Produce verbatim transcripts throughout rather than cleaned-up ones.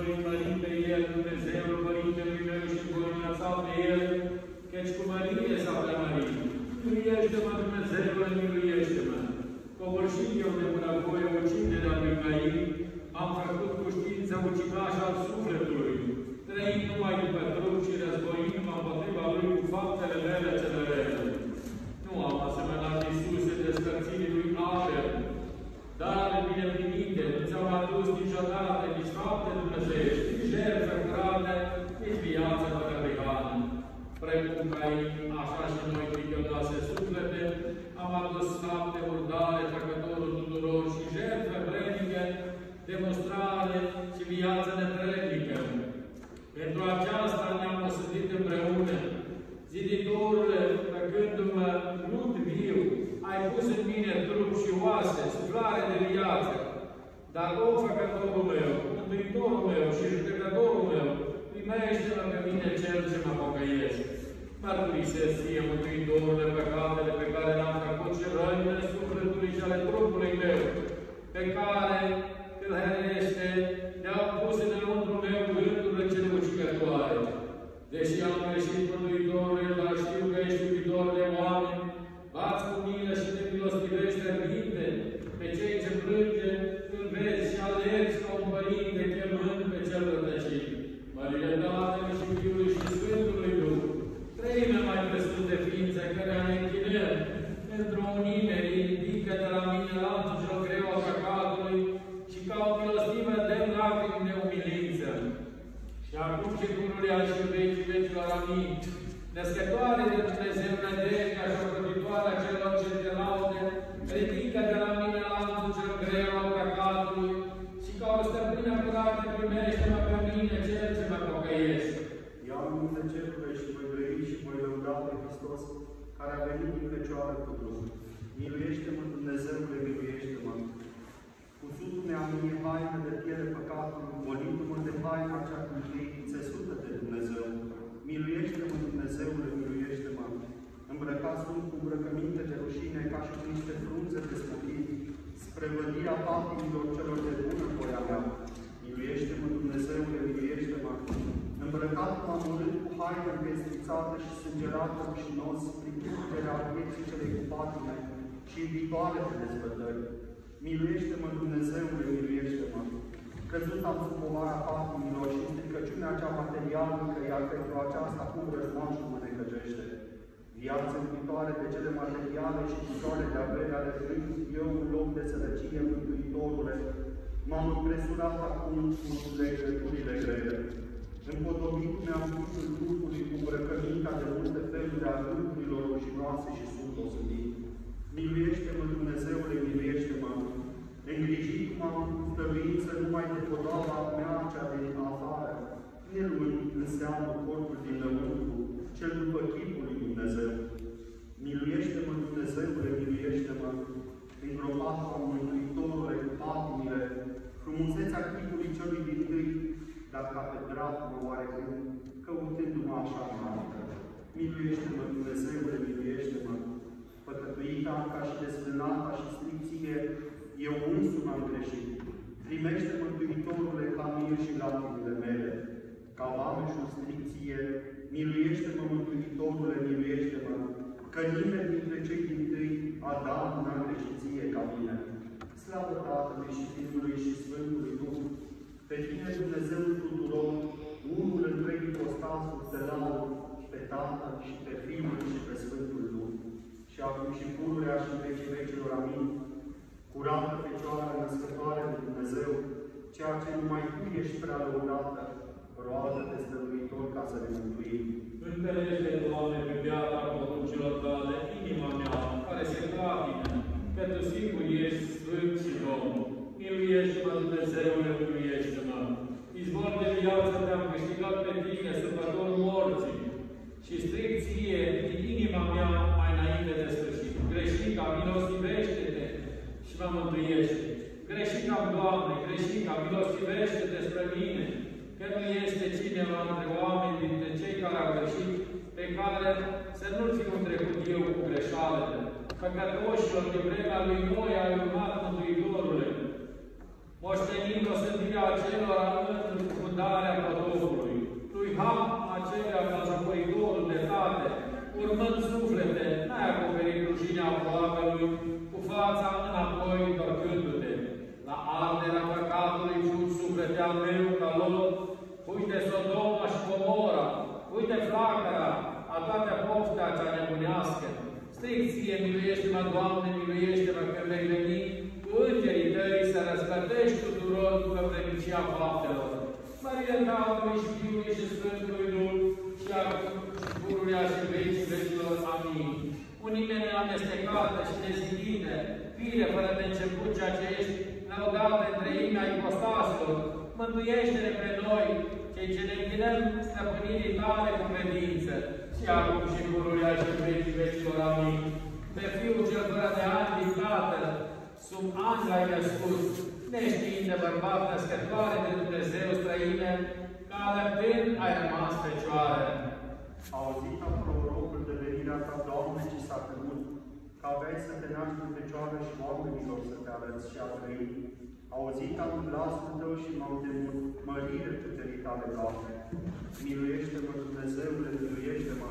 voi mări pe El, Dumnezeul Părintelui meu și voi înălța pe El, căci cu mărie s-a preamărit. Miluiește-mă, Dumnezeule, miluiește-mă! Covârșit eu de bunăvoie uciderea lui Cain, am făcut cu știință ucigaș al sufletului, trăind numai după trup și războindu-mă împotriva lui cu faptele mele cele rele. Nu am asemănat Iisuse despărțirii lui Abel, dar ale bineprimite nu ți-am adus niciodată nici fapte dumnezeiești, nici jertfă curate, nici viață fără prihană. Precum Cain, așa și noi cricătoase suflete, am adus fapte murdare, făcătorul tuturor și jertfe vrednice, demonstrare și viață netrebnică. Pentru aceasta ne-am osândit împreună. Ziditorule, făcându-mă lut viu, ai pus în mine trup și oase, suflare de viață. Dar, o făcătorul meu, mântuitorul meu și judecătorul meu, primește-mă pe mine cel ce mă pocăiesc. Mărturisesc ție, Mântuitorule, păcatele pe care le-am făcut și rănile sufletului și ale trupului meu, pe care tâlhărește le-au pus înăuntru meu gândurile cele ucigătoare. Deși am greșit, Mântuitorule, dar știu că ești iubitor de oameni, bați cu milă și te milostivești răbdinte pe cei ce plânge, îl vezi și alergi ca un părinte chemând pe cel rătăcit. Mărire Tatălui și Fiului și Sfântului Duh, treime mai presus de ființe care ne închinăm, pentru o unime ridică de la mine lanțul cel greu al păcatului și ca o milostivă de lacrimi de umilință. Și acum și pururea și vecii vecilor amin, născătoare de Dumnezeu nădejdea și ocrotitoarea celor ce te laude, ridică de la mine lanțul cel greu al păcatului și ca o stăpână curată primește-mă pe mine cel ce mă pocăiesc. Ia minte cerului și voi grăi și voi lăuda pe Hristos, care a venit din Fecioară cu drum. Miluiește-mă, Dumnezeule, miluiește-mă! Cusutu-ne a mie haină de piele păcatului, golindu-mă de haina cea cu ei țesută de Dumnezeu. Miluiește-mă, Dumnezeule, miluiește-mă! Îmbrăcați sunt cu îmbrăcăminte de rușine, ca și cu niște frunze de smochin, spre vădirea patimilor celor de bună voia mea. Miluiește-mă, Dumnezeule, miluiește-mă! Îmbrăcat m-am urât cu haină împestițată și sângerată și nos, prin puterea vieții celei cu patime și iubitoare de dezbătări. Miluiește-mă, Dumnezeule, miluiește-mă! Căzut am sub povara patimilor și stricăciunea cea materială, iar pentru aceasta cum răzmoașul mă necăjește. Viață iubitoare de cele materiale și iubitoare de avere ale frânt, eu, în loc de sărăcie, Mântuitorule, m-am impresurat acum cu legăturile grele. Împodobit mi-am pus în trupului cu îmbrăcămintea de multe feluri de adâncurilor rușinoase și sunt osândit. Miluiește-mă, Dumnezeule, miluiește-mă! Îngrijit m-am cu stăruință numai de podoaba mea, cea din afară, neluând în seamă corpul din lăuntru, cel după chipul lui Dumnezeu. Miluiește-mă, Dumnezeule, miluiește-mă! Îngropat am Mântuitorule cu patimile, frumusețea chipului celui din tâi, dar ca pe dracul oarecând, căutându-mă așa noapte. Miluiește-mă, Dumnezeule, miluiește-mă! Păcătuita ca și desfrânata și stricție, eu însumi am greșit. Primește, Mântuitorule, ca mie și lacrimile mele. Ca vameșul stricție, miluiește-mă, Mântuitorule, miluiește-mă, că nimeni dintre cei din tâi Adam n-a greșit ție ca mine. Slavă Tatălui și Fiului și Sfântului Duh! Pe tine, Dumnezeul tuturor, unul întreg ipostasul te laud, pe Tatăl și pe Fiul și pe Sfântul Duh. Și acum și pururea și vecii vecilor, amin. Curată Fecioară, născătoare de Dumnezeu, ceea ce numai Tu ești prea lăudată, roagă-te, stăruitor, ca să ne mântuim. Întărește, Doamne, pe beata poruncilor Tale, inima mea, care se clatină, că Tu singur ești Sfânt și Domn. Miluiește-mă, Dumnezeule, miluiește-mă! Izvor de viață te-am câștigat pe Tine, sărbător morții, și strig Ție din inima mea mai înainte de sfârșit. Greșica, milostivește-te și mă mântuiește. Greșica, Doamne, greșica, milostivește-te spre mine, că nu este cineva între oameni dintre cei care au greșit, pe care să nu fiu trecut eu cu greșalele. Păcătoșilor de vremea lui Noi ai urmat Mântuitorule. Moștenind o sândirea acelora în fundare de-al meu ca Lot, uite Sodoma și Gomora, uite flacăra, a toate poftea cea nebunească. Strig ție, miluiește-mă, Doamne, miluiește-mă, că vei veni cu îngerii tăi să răspătești tuturor după vrednicia faptelor. Mărie Tatălui și Fiului și Sfântului Duh, și acum și pururea și vecii vecilor. Amin. Unimea neamestecată și nezidită, fire fără de început, ceea ce ești lăudată între imea ipostasilor, mântuiește-ne pe noi, cei ce ne închinăm stăpânirii tale cu credință, și acum și pururea și vecii vecilor. Amin. Pe Fiul cel fără de ani din Tatăl, sub ani l-ai născut, neștiind de bărbat născătoare de Dumnezeu străine, ca alăptând ai rămas fecioară. Auzit am prorocul de venirea ta, Doamne, ce s-a temut, că aveai să te naști în fecioară și oamenilor să te arăți și a trăi. Auzit am glasul tău și m-au temut, mărire puterii tale, Doamne. Miluiește-mă, Dumnezeule, miluiește-mă.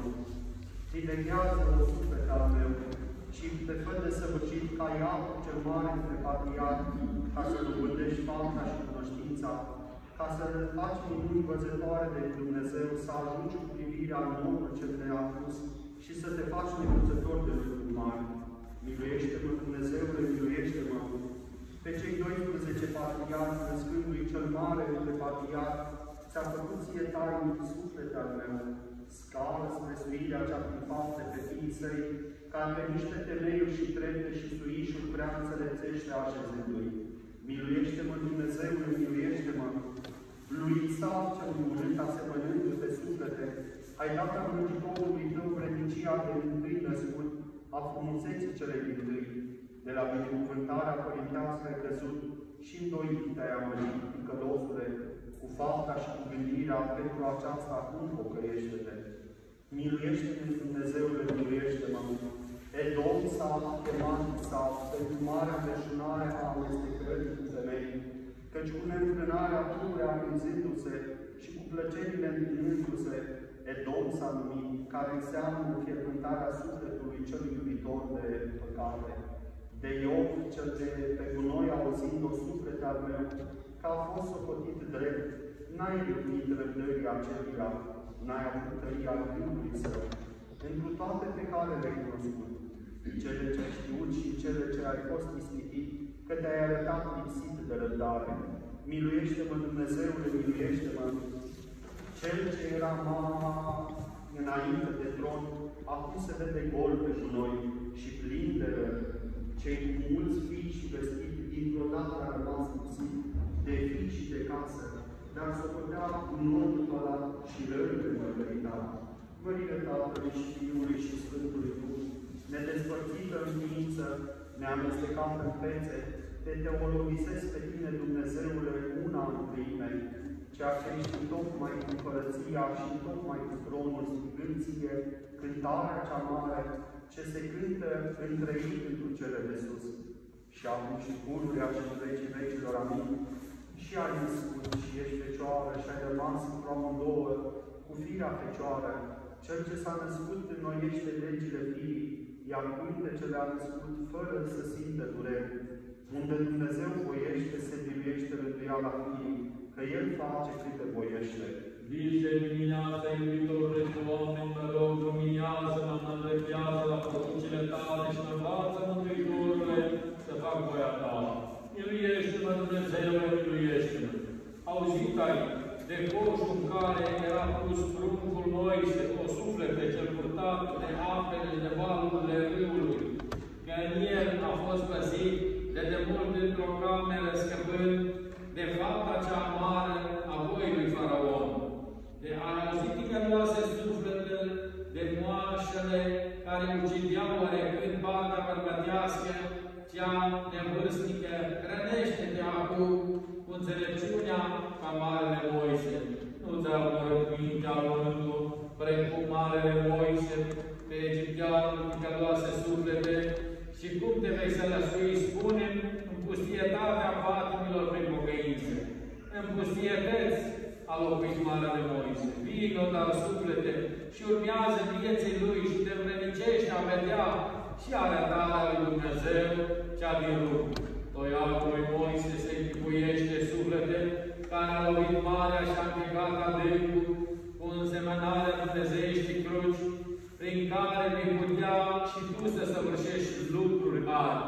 Rideghează o suflet al meu și te fă de săvârșit ca Iacov cel mare între patriarhi, ca să dobândești fapta și cunoștința, ca să faci minuni văzătoare de Dumnezeu, să ajungi cu privirea în omul cel neapus și să te faci necuțător de lucruri mari. Miluiește-mă, Dumnezeule, miluiește-mă! Pe cei doisprezece patriarhi, născându-i cel mare între patriarhi, ți-a făcut ție tainic suflet al meu, scală spre suirea cea prin fapte pe fiii săi, ca pe niște temeiuri și trepte și suișuri prea înțelepțește așezându-i. Miluiește-mă, Dumnezeule, miluiește-mă! Lui Isaac cel murânt, asemănându-i pe suflete, ai dat a Mântuitorului tău vrednicia de întâi născut, a frumuseții cele dintâi, de la binecuvântarea părintească ai căzut și îndoit te-ai amăgit, ticălosule, cu fapta și cu gândirea, pentru aceasta acum pocăiește-te. Miluiește-ne, Dumnezeule, miluiește-mă! Edom s-a chemat Isaac pentru marea veșunare a amestecării cu femei, căci cu neînfrânarea pururea aprinzându-se și cu plăcerile întâlnându-se, Edom s-a numit, care înseamnă înfierbântarea sufletului cel iubitor de păcate. De Iov, cel de pe gunoi auzind-o suflet al meu, că a fost socotit drept, n-ai râvnit răbdării aceluia, n-ai avut tăria gândului său. Pentru toate pe care le-ai cunoscut, cele ce ai știut și cele ce ai fost ispitit, că te-ai arătat lipsit de răbdare. Miluiește-mă, Dumnezeule, miluiește-mă! Cel ce era mama înainte de tron, acum se vede gol pe noi și plin de rău. Cei cu mulți fii și vestiți, dintr-o dată a rămas puțin, de fii și de casă, dar să putea gunotul ăla și rările mărgărita. Mărire Tatălui și Fiului și Sfântului Duh, nedespărțită în ființă, neamestecată în fețe, te teologisesc pe tine, Dumnezeule, una în trime, ceea ce ești tocmai cu împărăția și tocmai cu tronul, strigând ție cântarea cea mare, ce se cântă între ei pentru cele de sus. Și acum și pururea și în vecii vecilor, amin. Și ai născut și ești fecioară și ai rămas într-o amândouă cu firea fecioară. Cel ce s-a născut înnoiește legile firii, iar ce le-a născut fără să simtă dureri. Unde Dumnezeu voiește, se biruiește rânduiala firii, că El face câte voiește. Zice dimineața, iubitorule cu oameni, mă rog, luminează-mă, mă îndreptează la poruncile tale și mă învață, Mântuitorule, să fac voia ta. Miluiește-mă, Dumnezeule, miluiește-mă! Auzit ai de coșul în care era pus pruncul Moise, o suflete cel purtat de apele de valurile râului, că în el a fost păzit de demult într-o cameră, scăpând de fapta cea amară a voii lui Faraon. De a auzit ticăloase suflete de moașele care ucideau oarecând partea bărbătească, cea nevârstnică, hrănește-te acum cu înțelepciunea ca Marele Moise. Nu-ți armărât mintea luându, precum Marele Moise, pe egipteanul ticăloase suflete, și cum te vei sălăsui, spune-n, în pustietatea patimilor prin pocăință. În pustietăți a locuit Marele Moise. Vino, dar suflete, și urmează vieții lui și te învrednicește a vedea și arătarea lui Dumnezeu cea din rug. Toiatul lui Moise se închipuiește suflete, că care a lovit marea și a închegat adâncul cu însemănarea dumnezeieștii cruci, prin care vei putea și tu să săvârșești lucruri mari.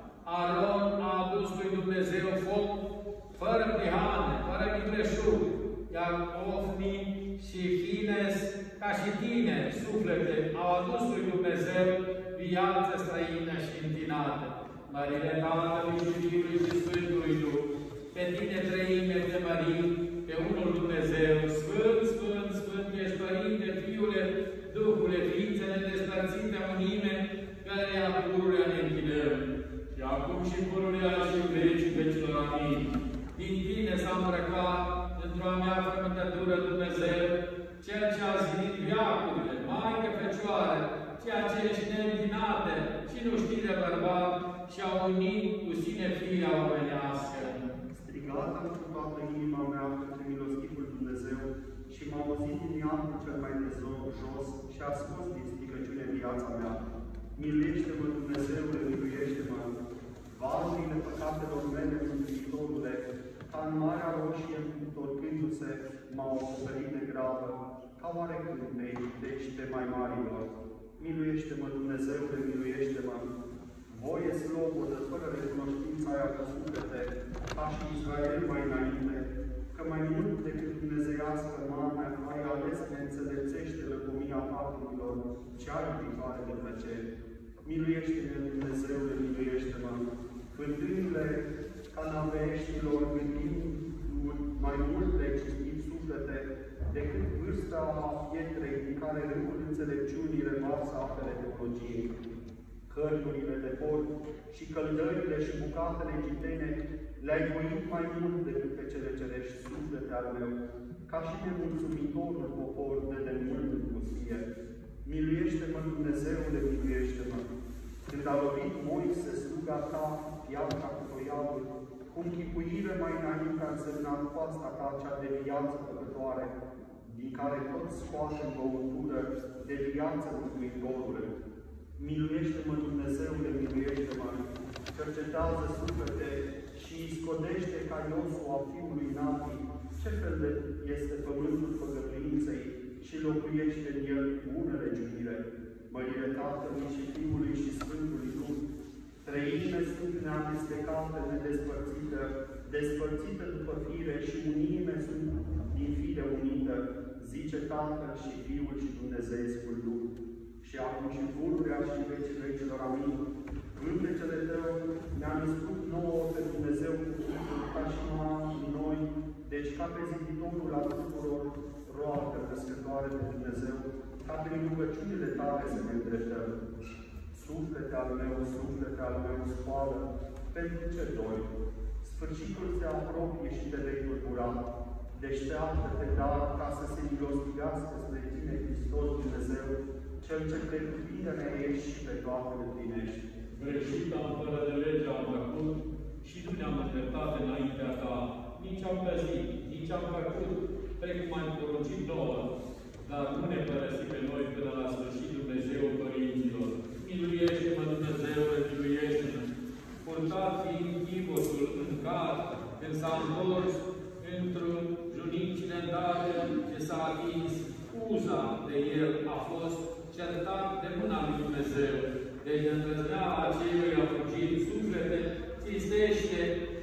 Aron a adus lui Dumnezeu foc, fără prihane, fără greșug, iar Ofni și Fines, ca și tine, suflete, au adus lui Dumnezeu viață străină și întinată. Mărire Tatălui și Fiului și Sfântului Duh, pe tine treime te mărim, pe unul Dumnezeu, Sfânt, Sfânt, Sfânt, ești Părinte, Fiule, Duhule, ființele despărțite unime, căreia pururea ne închinăm. Și acum și pururea și în vecii vecilor, amin. Din tine s-a îmbrăcat într-o a mea frământătură Dumnezeu, ceea ce a zidit veacurile, Maică Fecioară, ceea ce ești neîntinată și nu știi de bărbat, și a unit cu sine firea omenească. Strigat am cu toată inima mea către milostivul Dumnezeu și m-a auzit din iadul cel mai de jos și a scos din stricăciune viața mea. Miluiește-mă, Dumnezeule, miluiește-mă! Valurile păcatelor mele, Mântuitorule, ca în Marea Roșie, întorcându-se, m-au acoperit de grabă, ca oarecând pe pește mai marilor. Miluiește-mă, Dumnezeule, miluiește-mă! Voie slobodă, fără recunoștința aia căsute-te, ca și Israel mai înainte, că mai mult decât dumnezeiască mame, ai ales neînțelepțește lăcomia patimilor, ce ai privare de plăcere. Miluiește-ne, Dumnezeule, miluiește-mă! Fântânile canaveieștilor gândim mai mult de cinstit suflete, decât vârsta pietrei din care râul înțelepciunii revarsă apele teologiei. Cărturile de port și căldările și bucatele egiptene le-ai voit mai mult decât pe cele cerești, suflete al meu, ca și nemulțumitorul popor de demult în pustie. Miluiește-mă, Dumnezeule, miluiește-mă! Când a lovit Moise, sluga ta, piatra cu toialul, cu închipuire mai înainte a însemnat coasta ta cea de viață păcătoare, din care tot scoate în băutură de viață Mântuitorule. Miluiește-mă, Dumnezeule, miluiește-mă! Cercetează suflete și scodește ca Iosua, fiului Nati, ce fel de este pământul făgăduinței și locuiește în el bunele giunire. Mărire Tatălui și Fiului și Sfântului Duh, treime sunt neamestecată, nedespărțită, despărțită după fire și unime sunt din fire unită, zice Tatăl și Fiul și Dumnezeescul Duh. Și acum și pururea și în vecii vecilor, amin. Cântecele tău ne-a născut nouă pe Dumnezeu ca și noi, deci ca pe ziditorul al tuturor, roagă născătoare de Dumnezeu, ca prin rugăciunile tale să ne îndreptăm. Suflete al meu, suflete al meu, spală, pentru ce doi? Sfârșitul se apropie și te vei tulbura. Deșteaptă-te, dar, ca să se milostivească spre tine, Hristos Dumnezeu, Cel ce pretutindene ești și pe toate le plinești. Greșit am, fără de lege am făcut și nu ne-am îndreptat înaintea ta. Nici am păzit, nici am făcut, precum ai poruncit nouă, dar nu ne părăsi pe noi până la sfârșit, Dumnezeu părinților. Miluiește-mă, Dumnezeule, miluiește-mă! Purtat fiind chivosul în car, când s-a întors într-un junicile date ce s-a atins, uza de el a fost certat de mâna lui Dumnezeu. Deci de îndrăzneala acelui a fugit suflete, țistește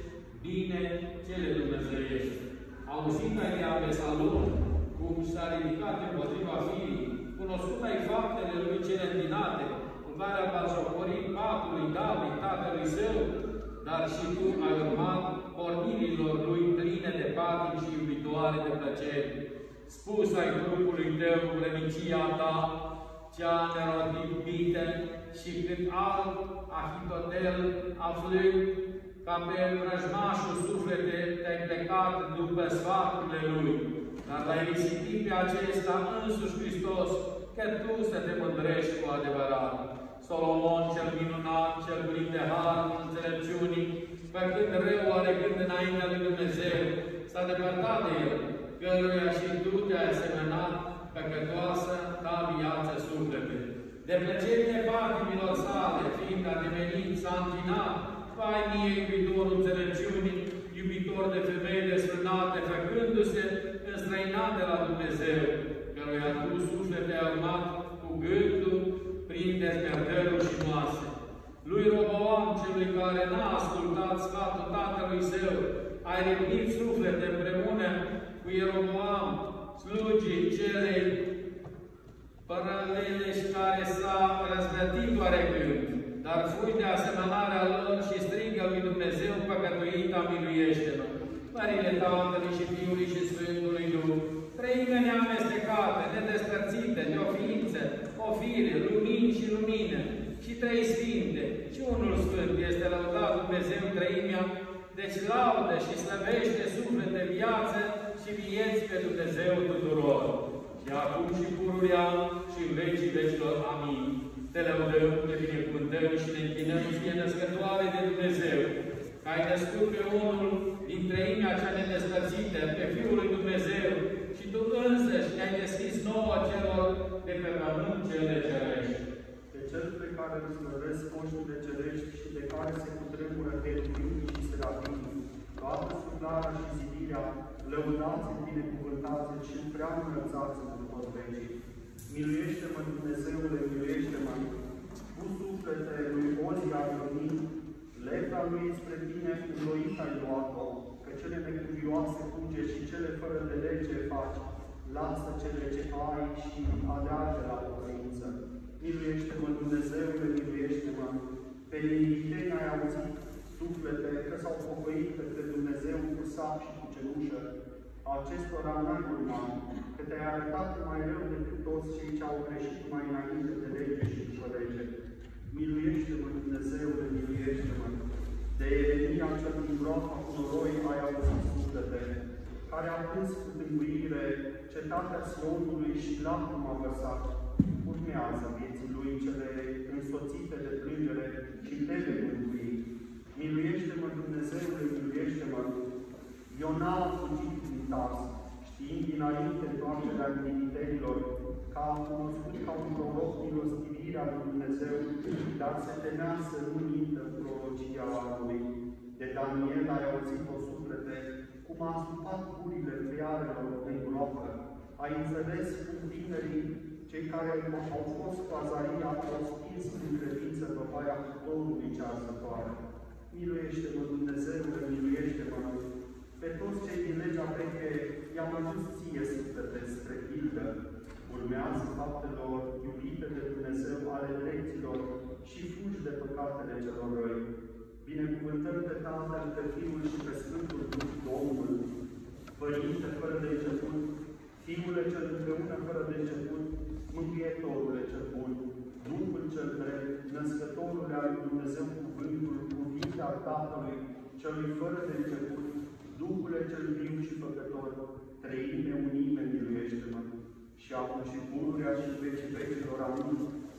bine cele dumnezeiești. Auzit ai de Abesalom, cum s-a ridicat împotriva fiii, cunoscut ai faptele lui cele îndinate, cu care a batjocorit patul lui David, tatălui său, dar și tu ai urmat pornirilor lui pline de patim și iubitoare de plăceri. Spus ai trupului tău vrănicia ta, cea nerodibită, și când alt Ahitotel, aflând ca pe vrăjmașul suflete, te-ai plecat după sfaturile lui, dar l-ai risipit pe acesta însuși Hristos, că tu să te mândrești cu adevărat. Solomon cel minunat, cel plin de har, înțelepciunii, făcând rău oarecând înaintea lui Dumnezeu, s-a depărtat de el, căruia și tu te-ai asemănat, păcătoasă ta viață suflete. De plăcerile patimilor sale, fiind ademenit, s-a închinat, vai mie, iubitorul înțelepciunii, iubitor iubitor de femei desfrânate, făcându-se înstrăinat de la Dumnezeu, căruia tu suflete ai urmat cu gândul prin dezmierdări și moase. Lui Roboam, celui care n-a ascultat sfatul tatălui său, ai revnit suflete împreună cu Ieroboam, slugii celei paralele și care s-a răzvrătit oarecând, dar fui de asemănarea lor și strigă lui Dumnezeu păcătuita, miluiește-mă. Mările Tatălui și Fiului și Sfântului Duh, treime neamestecate, nedespărțite, de o ființă, o fire, lumini și lumină, și trei sfinte, și unul sfânt, este lăudat Dumnezeu treimea, deci laudă și slăvește suflete, viață și vieți pe Dumnezeu tuturor. Și acum și pururea și în vecii vecilor. Amin. Te lăudăm, te binecuvântăm și ne închinăm ție, născătoare de Dumnezeu, că ai născut pe unul din treimea cea nedespărțită, pe Fiul lui Dumnezeu, și tu însăși ne-ai deschis nouă celor de pe pământ cele cerești. Pe cel pe care îl slăvesc moștile cerești și de care se cutremură cherubimii și serafimii, toată suflarea și zidirea, lăudați-l, binecuvântați-l și prea înălțați-l în tot vecii. Miluiește-mă, Dumnezeule, miluiește-mă! Cu suflete lui Ozia ai venit, lepra lui spre tine înloit ai luat-o, că cele necuvioase fuge și cele fără de lege faci, lasă cele ce ai și aleargă la pocăință. Miluiește-mă, Dumnezeule, miluiește-mă! Pe inimiteni ai auzit suflete că s-au pocăit către Dumnezeu cu sap și cu cenușă. Acestora n-ai urmat, că te-ai arătat mai rău decât toți cei ce au greșit mai înainte de lege și după lege. Miluiește-mă, Dumnezeule, miluiește-mă! De Ieremia cel din groapa cu noroi ai auzit suflete, care a plâns cu tânguire cetatea Sionului și lacrima a vărsat. Urmează vieții lui cele însoțite de plângere și te vei mântui. Miluiește-mă, Dumnezeule, miluiește-mă! Iona a fugit din Tars, știind dinainte întoarcerea inimitenilor, că a cunoscut ca un proroc milostivirea lui Dumnezeu, dar se temea să nu mintă prorocia lui. De Daniel ai auzit o suflete, cum a astupat gurile fiarelor în groapă. Ai înțeles cum tinerii, cei care au fost cu Azaria, au stins în credință văpaia Domnului cea arzătoare. Miluiește-mă, Dumnezeule, miluiește-mă! Pe toți cei din legea veche i-am adus ție suflete spre pildă. Urmează faptelor iubite de Dumnezeu ale lecților și fugi de păcatele celor răi. Binecuvântăm pe Tatăl, pe Fiul și pe Sfântul Duh, Domnul, Părinte fără de început, Fiule cel împreună fără de început, Mântuietorule cel bun, Duhul cel drept, Născătorule al lui Dumnezeu cuvântul, cuvinte al Tatălui, celui fără de început, Duhule cel viu și făcător, treime, unime, miluiește-mă! Și acum și pururea și vecii vecilor, amin.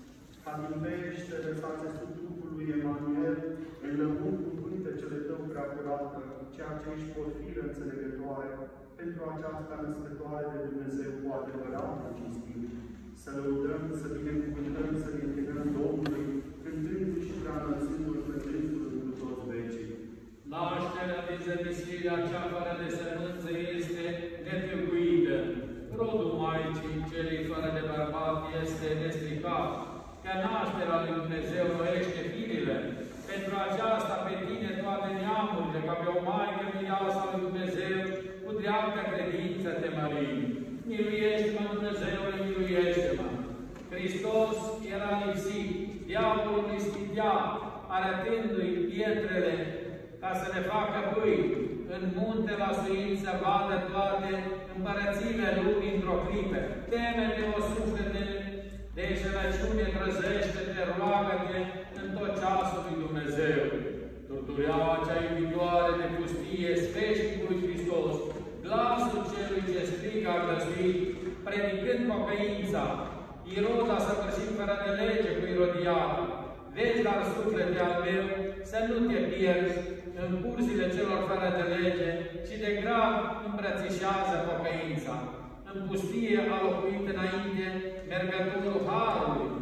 Ca din vește lăsați sub trupul lui Emanuel, înlământ cu pântecele tău prea curată, ceea ce ești potrivă înțelegătoare, pentru aceasta născătoare de Dumnezeu cu adevărat o cinstim. Să lăudăm, să binecuvântăm, să ne închinăm Domnului, cântându-i și prea înălțându-l pe Dânsul în toți vecii. Nașterea din zămisirea cea fără de sămânță este netâlcuită. Rodul Maicii celei fără de bărbat este nestricat, că nașterea lui Dumnezeu roiește firile. Pentru aceasta pe tine toate neamurile, ca pe o maică mireasa lui Dumnezeu, cu dreaptă credință te mărim. Miluiește-mă, Dumnezeule, miluiește-mă! Hristos era lipsit, diavolul îi schimbia, arătându-i pietrele, ca să le facă pâini. În munte la suit să vadă toate împărățile lumii într-o clipă. Teme-te, o suflete, de înșelăciune trăzește-te, roagă-te în tot ceasul lui Dumnezeu. Turtureaua cea iubitoare de pustie, sfeșnicului Hristos, glasul celui ce strigă a găsuit, predicând pocăința. Irod a săvârșit fără de lege cu Irodiada. Vezi, dar suflete al meu, să nu te pierzi în cursile celor fără de lege, ci de grav îmbrățișează pocăința. În pustie a locuit înainte mergătorul Harului,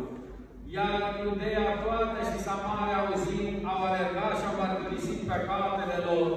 iar Iudeea toată și Samaria auzind, au alergat și au mărturisit păcatele lor.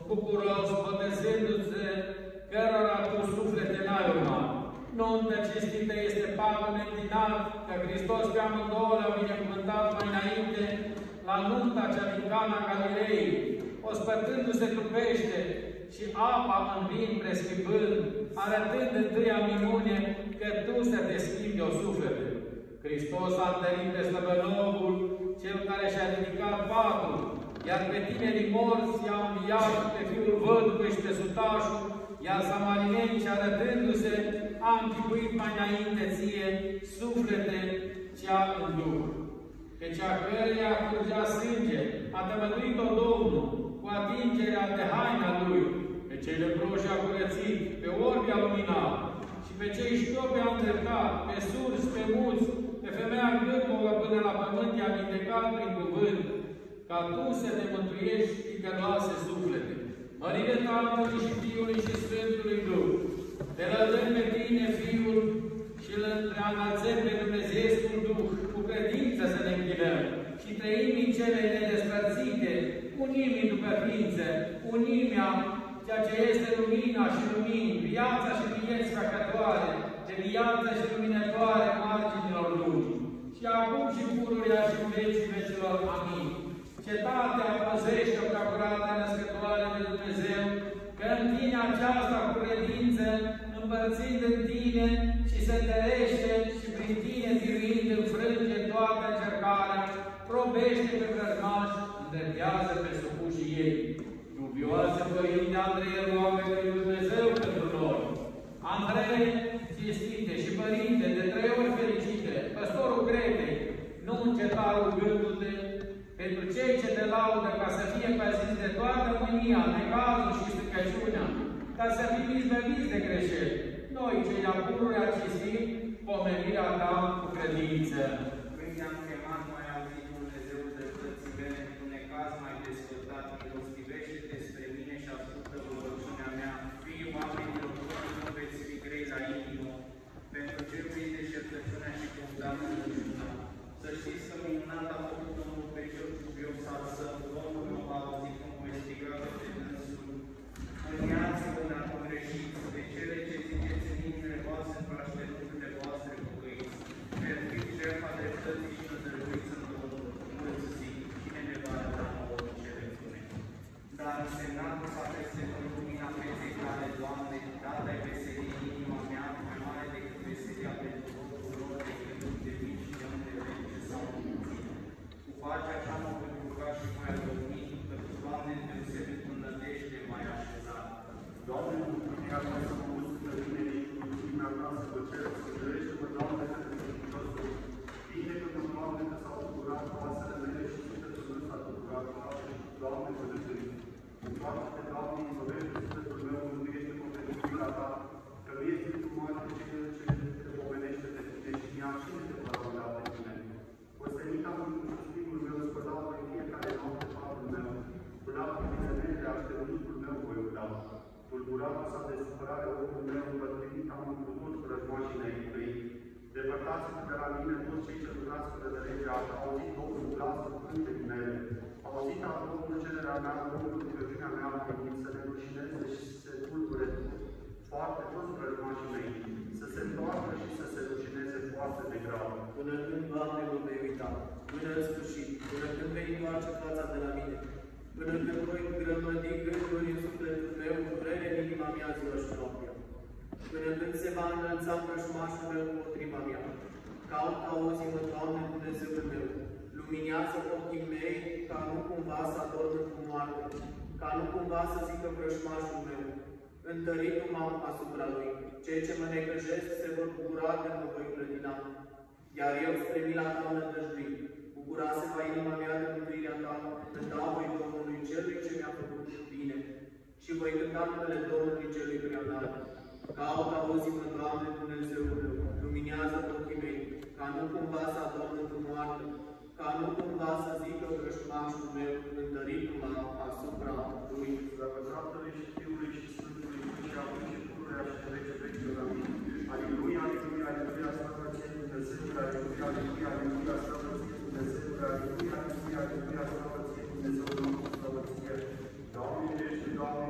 bucuros, botezându-se, cărora tu suflete n-ai urmat. Nuntă cinstită este Pavel neîntinat, că Hristos pe amândouă l-a binecuvântat mai înainte, la nunta cea din Cana Galilei, ospătându-se trupește și apa în vin preschimbând, arătând întâia minune că tu să te schimbi o suflete. Hristos a întărit pe slăbănogul, cel care și-a ridicat patul, iar pe tinerii morți i-a înviat pe fiul văduvă și pe sutașul, iar samarinenii, arătându-se, a închipuit mai înainte ție suflete cea în Duh. Pe cea căreia curgea sânge, a tămăduit-o Domnul cu atingerea de haina Lui, pe cei leproși a curățit, pe orbi a luminat, și pe cei șchiopi a îndreptat, pe surzi, pe muți, pe femeia gârbovă până la pământ i-a vindecat prin cuvânt, ca tu să ne mântuiești ticăloase suflete. Mărire Tatălui și Fiului și Sfântului Duh, te lăudăm pe tine, Fiul, și îl înalțăm pe Dumnezeescul Duh, cu credință să ne închinăm și trăimii cele nedespărțite, unimii după ființă, unimea, ceea ce este lumina și lumini, viața și vieți făcătoare, de viață și luminătoare marginilor lumii. Și acum și pururea și în vecii vecilor. Amin. Cetatea păzește o curată născătoare de Dumnezeu, că în tine aceasta cu credință, împărțind în tine și se întărește și prin tine biruind înfrânge toată încercarea, probește pe vrăjmași, îndreptează pe supușii ei. Iubioase Părinte Andrei, roagă lui Dumnezeu pentru noi. Andrei, cinstite și Părinte, de trei ori fericite, păstorul Cretei, nu înceta rugându-te pentru cei ce te laudă, ca să fie păziți de toată mânia, necazul și stricăciunea, ca să fim izbăviți de greșeli. Noi, cei de-a pururea cinstim, pomenirea ta cu credință. Când te-am chemat, mai auzit Dumnezeul dreptății mele, într-un necaz mai desfătat, milostivește-te spre mine și ascultă rugăciunea mea. Fiii oamenilor, nu veți fi grei la inimă, pentru cerului deșertăciunea și căutarea rugăciunea. Să știți că minunat a făcut Domnul pe cel cuvios al său, Domnul nu a auzit cum voi striga pe dânsul. Mâniați-vă dacă greșiți, de cele ce ziceți în inimile voastre, cu așteptările voastre pocăiți. Perfect jertfa dreptății și nădăjduiți în Domnul. Mulți zic, cine ne va arăta nouă ce rețune? Dar însemnatul s-a peste noi lumina feței tale, Doamne, dată ai veselie în inima mea, mai mare decât veselia pentru tuturor de gânduri de mici și de unde ce s-au mințit. Cu pacea așa mă voi ruga și mai adormi, că tu, Doamne, deosebit în nădejde mai așezat. Doamne, mântuirea ta să mă uzi pe mine și cu lumea ta să vă cer, să dorește-mă, Doamne, că te credinciosul. Bine că mă, Doamne, că s-au bucurat oasele mele și sufletul meu s-a bucurat, Doamne, vă dezvăi. Întoarce-te, Doamne, învăvește sufletul meu, mântuiește-mă pe lumea ta, că vieții tu moarte cel ce te pomenește de tine și ea cine te va ruga pe tine. Ostenita mântuitul meu, spălat pe fiecare noapte patul meu, cu lacrimile mele așteptătul meu voi uda. Tulburată s-a de supărare omul meu, împătrânit am împrumut cu răzmoașii mei tăi. Depărtați-vă de la mine toți cei ce lucrați fără de legea, a auzit Domnul glasul cânterii mele, a auzit a Domnul cererea mea, Domnul rugăciunea mea, venit să ne rușineze și să se tulbure foarte toți răzmoașii mei, să se întoarcă și să se rușineze foarte de grav. Până când, Doamne, mă vei uita, până în sfârșit, până când vei întoarce fața de la mine, până când voi grămădi gânduri în sufletul meu, durere în inima mea ziua și noaptea, până când se va înălța vrăjmașul meu împotriva mea. Caut, auzi-mă, Doamne, Dumnezeul meu, luminează ochii mei, ca nu cumva să adorm cu moarte, ca nu cumva să zică vrăjmașul meu, întărit-mă asupra lui. Cei ce mă necăjesc se vor bucura că mă voi clătina, iar eu spre mila ta nădăjdui. Bucura se va inima mea de mântuirea ta, cânta voi Domnului celui ce mi-a făcut bine și voi cânta numele Domnului celui prea înalt. Caut, auzi-mă, Doamne, Dumnezeul meu, luminează ochii mei, ca nu cumva să adorm cu moarte, ca nu cumva să zică vrăjmașul meu, întărit-mă asupra lui. Slavă Tatălui și Fiului și Sfântului Duh și acum și pururea și de vece vecilor. Amin. Aleluia, aleluia, aleluia, slavă ție Dumnezeul, aleluia, aleluia, aleluia, slavă ție Dumnezeul, aleluia, aleluia, aleluia, slavă ție Dumnezeul nostru, slavă ție. Doamne, ești, Doamne,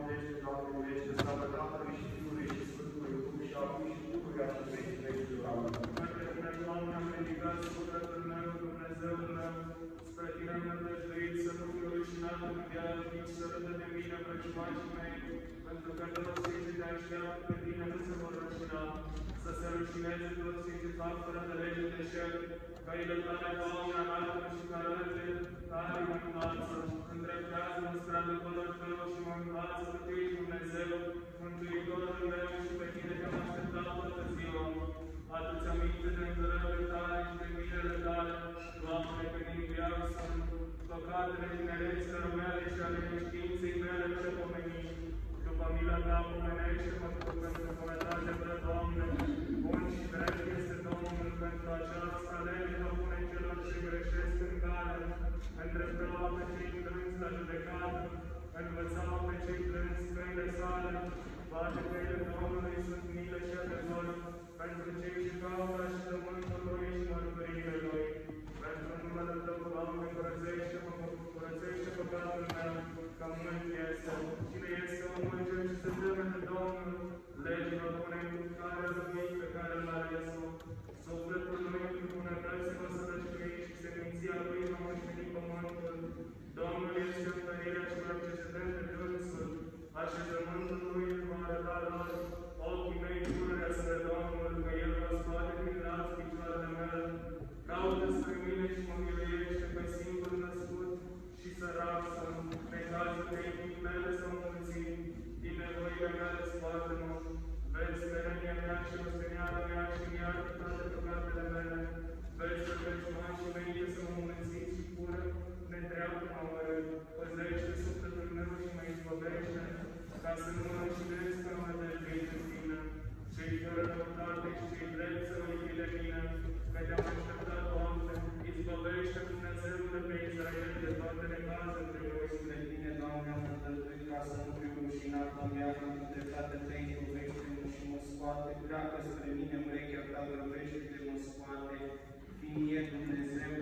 ca sufletul meu, Dumnezeul meu, spre tine am nădăjduit să nu fiu rușinat în viață, nici să râdă de mine vrăjmașii mei, pentru că toți cei ce te așteaptă pe tine nu se vor rușina, să se rușineze toți cei ce fac fără de lege deșert, căile tale, Doamne, arată-mă și ca rege, tare mă învață, îndreptează-mă spre adevărul tău și mă învață că tu ești Dumnezeu, Mântuitorul meu și pe tine te-am așteptat toată ziua. Adu-ți aminte de îndurările tale și de mirele tale, Doamne, că din viață sunt păcatele tinereților mele și ale neștiinței mele nu le pomeni. După mila ta pomenește-mă tu pentru bunătate, vră, Doamne, bun și drept este Domnul, pentru aceasta lege mă pune celor ce greșesc în cale, îndreptă-mă pe cei plânți la judecată, învăța-mă pe cei plânți căile sale, toate căile Domnului sunt milă și adevăr, pentru cei ce caută așteptământul Lui și mărturile Lui. Pentru numele Tău, Doamne, curățește-mă, curățește păcatul meu, că mult este. Cine este omul cel ce se teme de Domnul, legile bune care război pe care îl ales-o. Sufletul lui cu bunătăți vă sărășui și seminția lui va moșteni pământul. Domnul este întărirea celor ce se tem de dânsul, așezământul lui va arăta lor. Ochii mei pururea spre Domnul, că El vă scoate din laț picioarele mele. Caută spre mine și mă miluiește pe singur născut și sărac sunt. Necazul de inimi mele s-au mulțit, din nevoile mele scoate-mă. Vezi perenia mea și osteneala mea și iartă toate păcatele mele. Vezi că vrăjmașii mei de să mă mulțiți și pură, nedreaptă mă urât. Păzește sufletul meu și mă izbăvește, ca să nu mă rușinez că mă dăjduit în tine. Cei fără răutate și cei drepți să uite de mine, că te-am așteptat, Doamne, izbăvește Dumnezeule pe Israel de toate necazurile lui. Spre tine, Doamne, am îndăltuit ca să nu fiu rușinat, Doamne, iartă cu dreptate te izbăvește-mă și mă scoate, pleacă spre mine urechea ta, grăbește-te, mă scoate, fii mie Dumnezeu,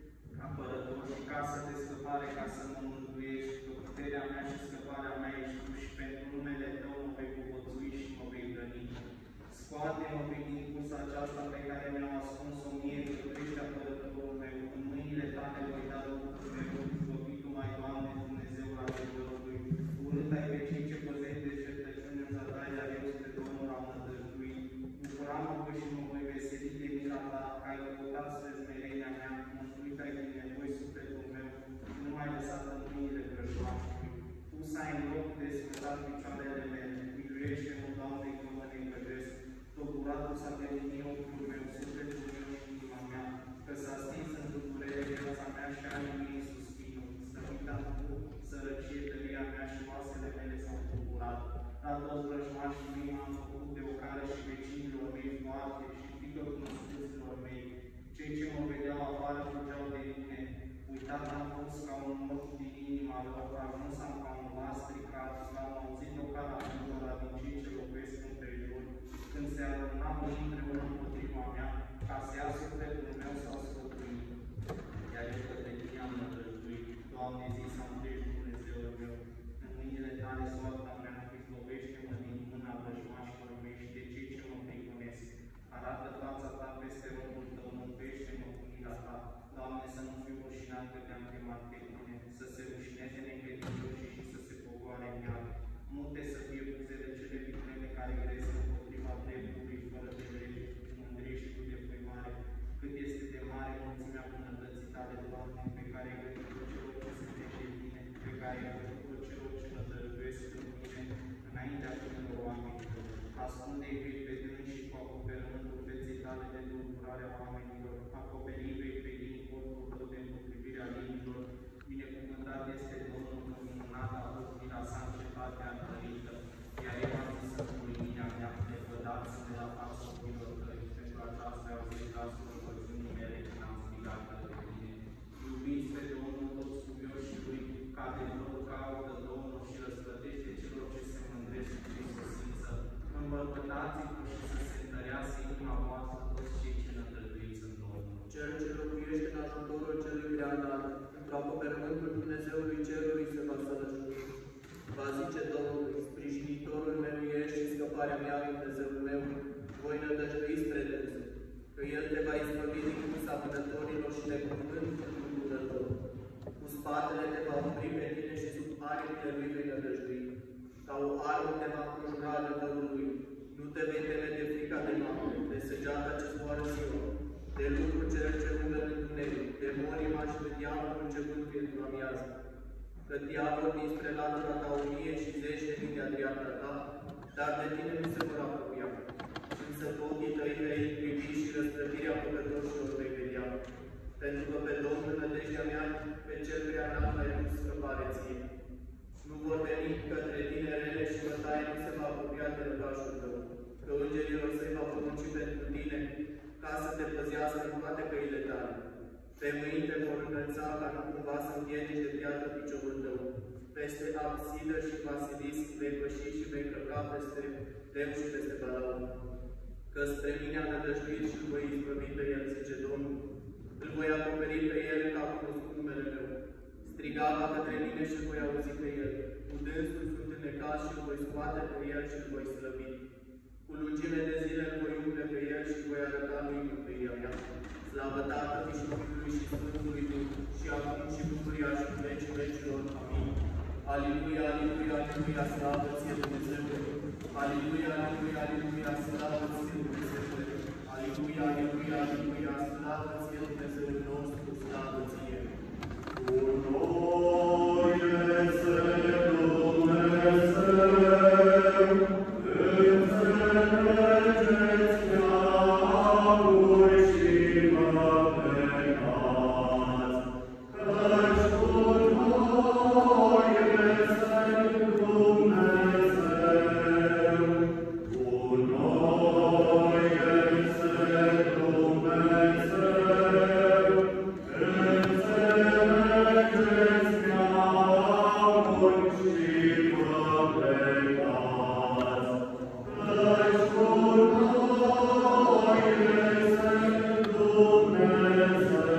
apărător și casă de scăpare, ca să mă mântuiești, că puterea mea și scăparea mea ești tu și pentru numele Tău mă vei povățui și mă vei hrăni. Scoate-mă prin impulsa aceasta pe care mi-au ascuns-o mie, căprește apărătorul meu, în mâinile Tale voi da lucrul meu, vorbitu mai, Doamne, Dumnezeul adevărului, urât ai pe cei ce păzesc de certăciune în zadar, iar eu spre Domnul am nădăjduit. Bucuram-mă că și mă voi veseli de mila Ta, că ai căutat spre smerenia mea, mântuit ai din nevoi sufletul meu, și nu m-ai lăsat în mâinile vrăjmașului. Tu s-ai în loc de scătat picioarele mele, miluiește-mă, Doamne, că mă necăjesc. Tulburatul s-a devenit ochiul meu, sufletul meu și inima mea, că s-a stins în durere viața mea și anii mei suspinul. Stăruit am cu sărăcie, tăria mea și oasele mele s-au tulburat. La toți vrăjmașii mei m-am făcut de ocară și vecinilor mei moarte și frică cunoscuților mei. Cei ce mă vedeau afară fugeau de mine. Uitat am fost ca un mort din inima lor, ajuns am ca un vas stricat, l-am auzit o cara multora din cei ce locuiesc împrejur. Când se arunca mâini împreună împotriva mea, ca să ia sufletul meu s-au sfătuit. Iar eu către tine am nădăjduit. Doamne, zis am treci Dumnezeul meu, în mâinile Tale soarta mea, izbăvește-mă din mâna vrăjmașilor mei și de cei ce mă prigonesc. Arată fața Ta peste robul Tău, mântuiește-mă cu mila Ta. Doamne, să nu fiu rușinat că Te-am chemat pe Tine, să se rușineze necredincioșii și să se pogoare în iad. Multe să fie buzele cele viclene care cresc împotriva dreptului, fără de lege, cu mândrie și cu defăimare. Cât este de mare mulțimea bunătății Tale, Doamne, pe care ai gătit-o celor ce se tem de Tine, pe care ai gătit-o celor ce nădăjduiesc în Tine, înaintea tuturor oamenilor. Ascunde-i pe pe dânsi și cu acoperământul feței Tale de tulburarea oamenilor, acoperindu-i pe din corpul Tău de împotrivirea limbilor. Binecuvântat este Domnul, că minunat a fost mila sa în cetatea întărită, iar eu am zis în mâinea mea, lepădați-ne la fața ochilor Tăi, pentru aceasta au zis glasul rugăciunii mele când am strigat către Tine. Iubiți pe Domnul toți cuvioșii Lui, ca de tot caută Domnul și răsplătește celor ce se mândresc cu isosință. Îmbărbătați-vă și să se întărească inima voastră toți cei ce nădăjduiți în Domnul. Cel ce locuiește în ajutorul celui prea înalt, într-o acoperământul Dumnezeului cerului se va sălășui. Va zice Domnului, sprijinitorul meu ești și scăparea mea, Dumnezeul meu, voi nădăjdui spre Dumnezeu. că El te va izbăvi din cuța vânătorilor și de cuvânt tulburător. Cu spatele te va opri pe tine și sub aripile Lui vei nădăjdui. Ca o armă te va înconjura adevărul Lui. Nu te vei teme de frica de noapte, de săgeata ce zboară ziua, de lucruri cele ce umblă în întuneric, de morima și de diavolul ce vântuie într-o amiază. Că diavolul dinspre latura ta o mie și zeci de mii de-a dreapta ta, dar de tine nu se vor apropia. Însă cu ochii tăi vei privi și răsplătirea păcătoșilor vei vedea. Pentru că pe Domnul nădejdea mea, pe cel prea înalt mai pus scăpare ție. Nu vor veni către tine rele și bătaie nu se va apropia de răgașul tău, că îngerilor săi va porunci pentru tine, ca să te păzească în toate căile tale. Pe mâini te vor înălța ca nu cumva să împiedici de piatră piciorul tău. Peste absidă și basilisc vei păși și vei călca peste leu și peste balaur. Că spre mine a nădăjduit și îl voi izbăvi pe el, zice Domnul. Îl voi acoperi pe el ca cunoscut numele meu. Striga va către mine și îl voi auzi pe el. Cu dânsul sunt în necaz și îl voi scoate pe el și îl voi slăbi. Cu lungime de zile îl voi umple pe el și voi arăta lui mântuirea mea. Slavă Tatălui și Fiului și Sfântului Duh, și acum și bucuria și în vecii vecilor. Amin. Aleluia, aleluia, aleluia, slavă ție Dumnezeule. Aleluia, aleluia, aleluia, slavă ție Dumnezeule. Aleluia, aleluia, aleluia, slavă ție Dumnezeul nostru, slavă ție. Cu noi este Dumnezeu, înțelegeți neamuri și vă plecați, căci cu noi este Dumnezeu, cu noi este Dumnezeu, înțelegeți neamuri și vă plecați, căci cu noi este Dumnezeu.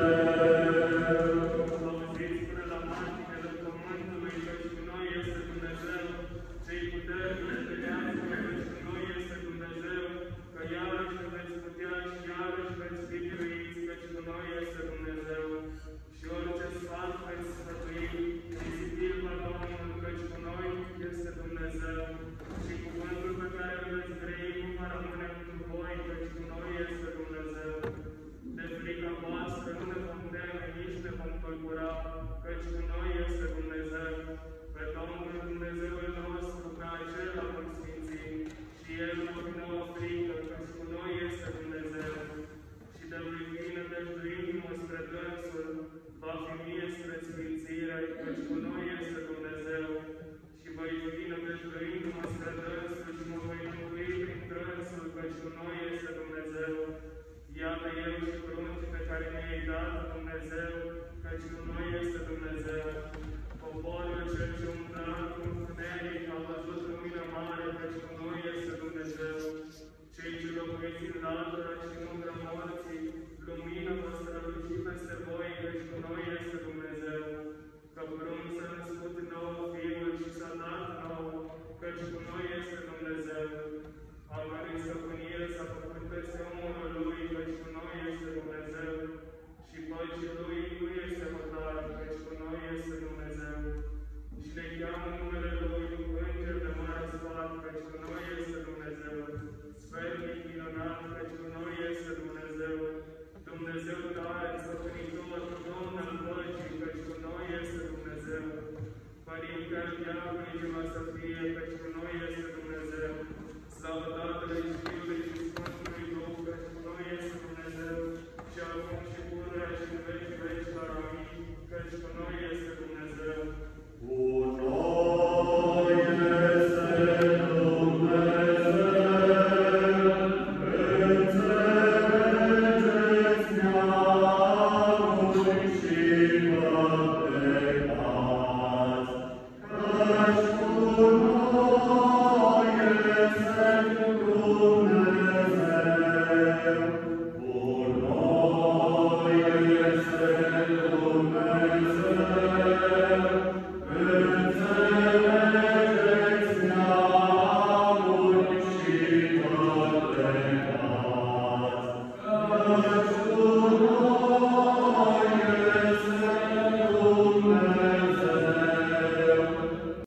Auziți până la marginile pământului, căci cu noi este Dumnezeu. Cei puternici tăiați-vă, căci cu noi este Dumnezeu. Că iarăși vă veți putea și iarăși veți fi biruiți, căci cu noi este Dumnezeu. Și orice sfat veți sfătui, risipiți-vă Domnul, căci cu noi este Dumnezeu. Și cuvântul pe care îl veți grăi nu va rămâne pentru voi, căci cu noi este Dumnezeu. De frica voastră nu ne vom teme, nici ne vom tulbura, căci cu noi este Dumnezeu. Pe Domnul Dumnezeul nostru, pe acela vom sfinți, și El va fi nouă frică, căci cu noi este Dumnezeu. Și de lui vine dăjduindu-mă spre dânsul, va fi mie spre sfințire, căci cu noi este Dumnezeu. Și voi vine dăjduindu-mă spre dânsul și mă voi mântui prin dânsul, căci cu noi este Dumnezeu. Iată eu și prunci pe care mi-ai dat, Dumnezeu, căci cu noi este Dumnezeu. Poporul cel ce umblă într-un întuneric a văzut lumină mare, căci cu noi este Dumnezeu. Cei ce locuiți în latură și în umbră morții, lumină vă străluci peste voi, căci cu noi este Dumnezeu. Că prunc s-a născut nou Fiul și s-a dat nou, căci cu noi este Dumnezeu. A cărui stăpânire s-a făcut peste omorul Lui, căci cu noi este Dumnezeu. Și păcii Lui nu este hotar, căci cu noi este Dumnezeu. Și ne cheamă numele Lui, Înger de mare sfat, căci cu noi este Dumnezeu. Sfetnic minunat, căci cu noi este Dumnezeu. Dumnezeu tare, stăpânitor, Domn al păcii, căci cu noi este Dumnezeu. Părinte al Diavolului, ce va să fie